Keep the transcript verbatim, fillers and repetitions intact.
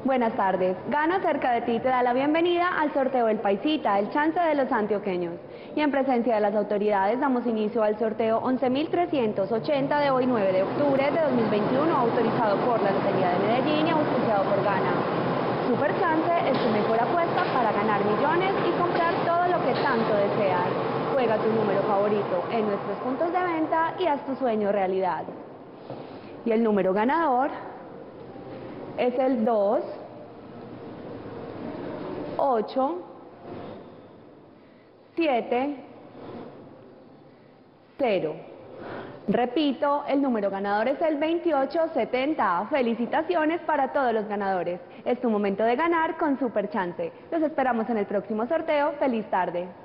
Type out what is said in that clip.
Buenas tardes. Gana cerca de ti te da la bienvenida al sorteo del Paisita, el chance de los antioqueños. Y en presencia de las autoridades damos inicio al sorteo once mil trescientos ochenta de hoy nueve de octubre de dos mil veintiuno, autorizado por la Lotería de Medellín y auspiciado por Gana. Super Chance es tu mejor apuesta para ganar millones y comprar todo lo que tanto deseas. Juega tu número favorito en nuestros puntos de venta y haz tu sueño realidad. Y el número ganador es el dos, ocho, siete, cero. Repito, el número ganador es el veintiocho setenta. Felicitaciones para todos los ganadores. Es tu momento de ganar con Super Chance. Los esperamos en el próximo sorteo. ¡Feliz tarde!